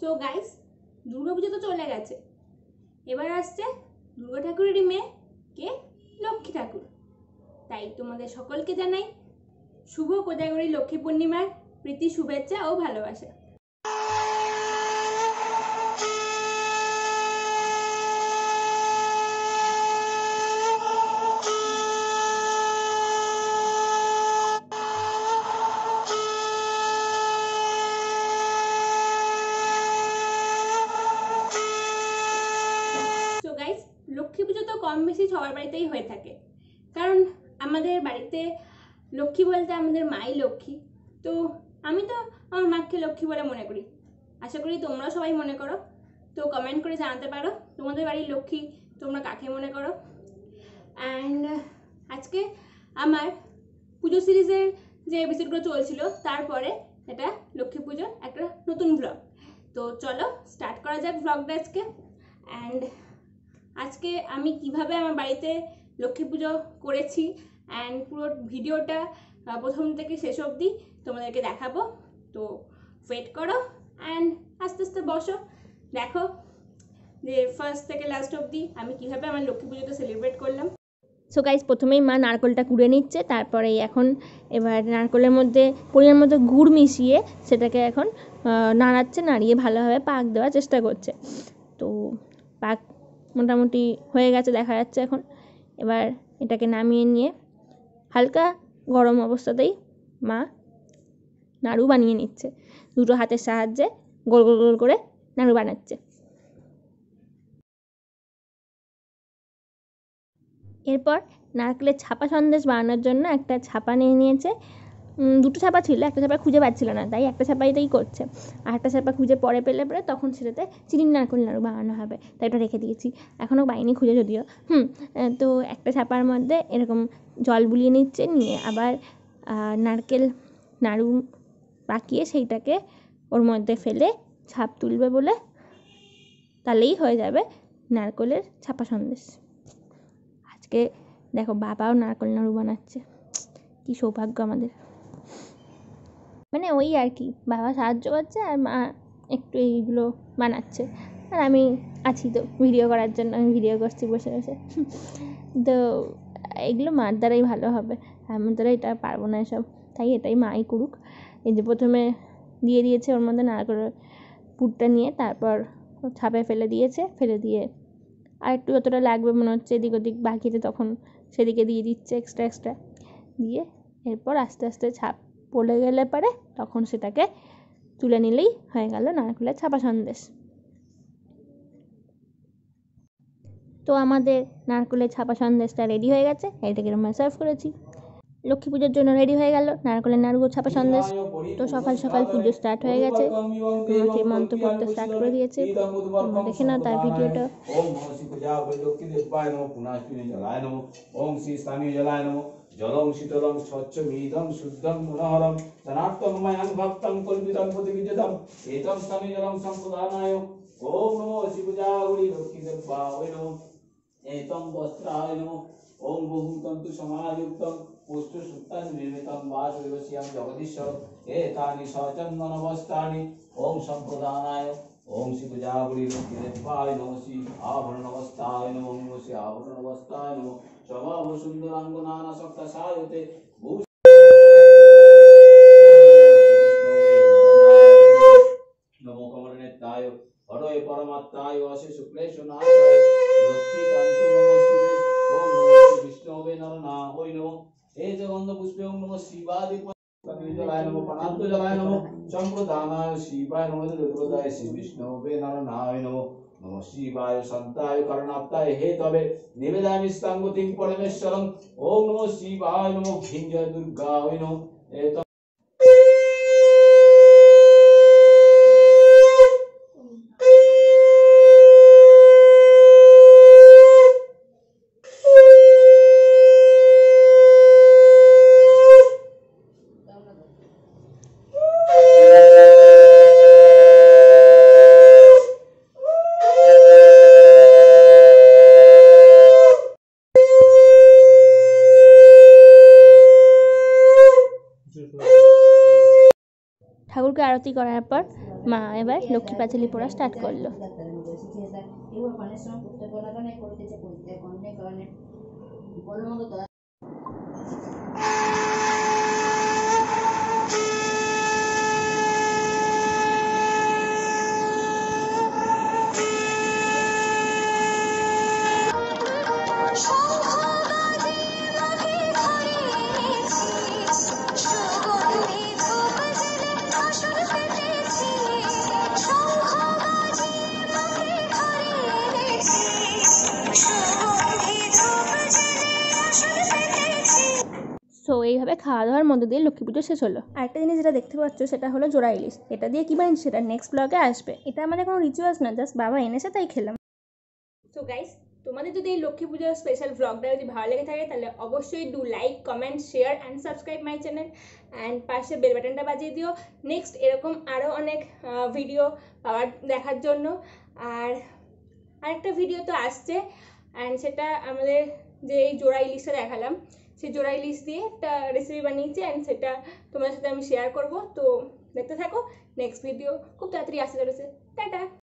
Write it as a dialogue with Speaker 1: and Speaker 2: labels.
Speaker 1: So guys, Durga Puja তো চলে গেছে, এবার আসছে দুর্গা ঠাকুরেরই মেয়ে কে, লক্ষ্মী ঠাকুর। তাই তোমাদের সকলকে জানাই শুভ কোজাগরী লক্ষ্মী পূর্ণিমার প্রীতি, শুভেচ্ছা ও ভালোবাসা। লক্ষ্মী পুজো তো কম বেশি সবার বাড়িতেই হয়ে থাকে, কারণ আমাদের বাড়িতে লক্ষ্মী বলতে আমাদের মাই লক্ষ্মী। তো আমি তো আমার মাকে লক্ষ্মী বলে মনে করি, আশা করি তোমরা সবাই মনে করো। তো কমেন্ট করে জানাতে পারো তোমাদের বাড়ির লক্ষ্মী তোমরা কাকে মনে করো। অ্যান্ড আজকে আমার পুজো সিরিজের যে এপিসোডগুলো চলছিল তারপরে এটা লক্ষ্মী পুজোর একটা নতুন ব্লগ। তো চলো স্টার্ট করা যাক ব্লগটা আজকে। অ্যান্ড আজকে আমি কিভাবে আমার বাড়িতে লক্ষ্মী পুজো করেছি অ্যান্ড পুরো ভিডিওটা প্রথম থেকে শেষ অবধি তোমাদেরকে দেখাবো। তো ওয়েট করো অ্যান্ড আস্তে আস্তে বসো, দেখো যে ফার্স্ট থেকে লাস্ট অবধি আমি কিভাবে আমার লক্ষ্মী পুজোটা সেলিব্রেট করলাম। সো গাইস, প্রথমেই মা নারকেলটা কুড়ে নিচ্ছে, তারপরে এখন এবার নারকেলের মধ্যে পরিমাণ মতো গুড় মিশিয়ে সেটাকে এখন নাড়াচ্ছে, নাড়িয়ে ভালোভাবে পাক দেওয়ার চেষ্টা করছে। তো পাক মোটামুটি হয়ে গেছে দেখা যাচ্ছে এখন। এবার এটাকে নামিয়ে নিয়ে হালকা গরম অবস্থাতেই মা নাড়ু বানিয়ে নিচ্ছে, দুটো হাতের সাহায্যে গোল গোল গোল করে নাড়ু বানাচ্ছে। এরপর নারকেলের ছাপা সন্দেশ বানানোর জন্য একটা ছাপা নিয়ে নিয়েছে, দুটো ছাপা ছিল, একটা ছাপা খুঁজে পাচ্ছিল না তাই একটা ছাপাইতেই করছে, আর একটা ছাপা খুঁজে পরে পেলে পরে তখন সেটাতে চিনির নারকেল নাড়ু বানানো হবে, তাই এটা রেখে দিয়েছি, এখনও বাইনি খুঁজে যদিও। তো একটা ছাপার মধ্যে এরকম জল বুলিয়ে নিচ্ছে, নিয়ে আবার নারকেল নাড়ু পাকিয়ে সেইটাকে ওর মধ্যে ফেলে ছাপ তুলবে বলে, তাহলেই হয়ে যাবে নারকেলের ছাপা সন্দেশ। আজকে দেখো বাবাও নারকেল নাড়ু বানাচ্ছে, কি সৌভাগ্য আমাদের। মানে ওই আর কি, বাবা সাহায্য করছে আর মা একটু এইগুলো বানাচ্ছে, আর আমি আছি তো ভিডিও করার জন্য, আমি ভিডিও করছি বসে বসে। তো এগুলো মার দ্বারাই ভালো হবে, আমার দ্বারা এটা পারবো না এসব, তাই এটাই মাই করুক। এই যে প্রথমে দিয়ে দিয়েছে ওর মধ্যে নারকেলের পুরটা নিয়ে, তারপর ছাপে ফেলে দিয়েছে, ফেলে দিয়ে আর একটু যতটা লাগবে মনে হচ্ছে এদিক ওদিক বাকিতে তখন সেদিকে দিয়ে দিচ্ছে এক্সট্রা দিয়ে, এরপর আস্তে আস্তে ছাপ পড়ে গেলে পরে তখন সেটাকে তুলে নিলেই হয়ে গেল নারকেলের ছাপা সন্দেশ। তো আমাদের নারকেলের ছাপা সন্দেশটা রেডি হয়ে গেছে, এটাকে আমরা সার্ভ করেছি। লক্ষ্মী পুজোর জন্য রেডি হয়ে গেল নারকেলের নাড়ু ও ছাপা সন্দেশ। তো সকাল সকাল পুজো স্টার্ট হয়ে গেছে, আমাকে মন্ত্র পড়তে স্টার্ট করে দিয়েছে, তোমরা দেখে নাও তার ভিডিওটা।
Speaker 2: জলং শীতলং স্বচ্ছমিদং শুদ্ধং মনোহরম সনাতন ময়ং ভক্তং কল্পিতং প্রতিবিজতম এতং স্থানে জলং সম্প্রদানায়। ওম নমো শিবজাগরি লক্ষ্মী দেবায় নমঃ এতং বস্ত্রায় নমঃ। ওম বহুতন্তু সমাযুক্তং পুষ্টি সুক্তাং নির্মিতং বাসুদেবস্যাং জগদীশ্বর এতানি সচন্দন বস্ত্রাণি। ওম সম্প্রদানায়। ওম শিবজাগরি লক্ষ্মী দেবায় নমঃ। শ্রী আভরণ অবস্থায় নমঃ। শ্রী আভরণ অবস্থায় নমঃ। স্বভাব সুন্দরাঙ্গ নানা সক্তা সায়তে নমো কমলনেত্রায় হরয়ে পরমাত্মায় অশে শুক্লেশ নাথায় লক্ষ্মী কান্ত নমস্তুতে। ওম নমো বিষ্ণবে নরনারায়ণ নমঃ। এই যে গন্ধ পুষ্পে ওম নমঃ শিবাদি জলায় নমঃ প্রাণান্ত জলায় নমঃ সম্প্রদানায় শিবায় নমঃ রুদ্রদায় শ্রী বিষ্ণবে নরনারায়ণ নমঃ। নমঃ শিবায় শান্তায় করুণাপ্তায় হে তবে নিবেদয়ামি স্তাঙ্গতিং পরমেশ্বরং। ওম নমঃ শিবায় নমঃ। হিং জয় দুর্গায় নমঃ।
Speaker 1: ঠাকুরকে আরতি করার পর মা এবার লক্ষ্মী পাঁচালি পড়া স্টার্ট করলো। সো এইভাবে খাওয়া দাওয়ার মধ্যে দিয়ে লক্ষ্মী পুজো শেষ হলো। আরেকটা জিনিস যেটা দেখতে পাচ্ছ সেটা হলো জোড়া ইলিশ। এটা দিয়ে কী বানিয়েছি সেটা নেক্সট ব্লগে আসবে। এটা আমাদের কোনো রিচুয়ালস না, জাস্ট বাবা এনেছে তাই খেলাম। সো গাইস, তোমাদের যদি এই লক্ষ্মী পুজোর স্পেশাল ব্লগটা যদি ভালো লেগে থাকে তাহলে অবশ্যই do like, comment, share and subscribe my channel and পাশে বেল বাটনটা বাজিয়ে দিও নেক্সট এরকম আরও অনেক ভিডিও দেখার জন্য। আর আরেকটা ভিডিও তো আসছে অ্যান্ড সেটা আমাদের যে এই জোড়া ইলিশটা দেখালাম সেই জোড়া ইলিশ দিয়ে একটা রেসিপি বানিয়েছি অ্যান্ড সেটা তোমাদের সাথে আমি শেয়ার করব। তো দেখতে থাকো, নেক্সট ভিডিও খুব তাড়াতাড়ি আসতে চলেছে। টাটা।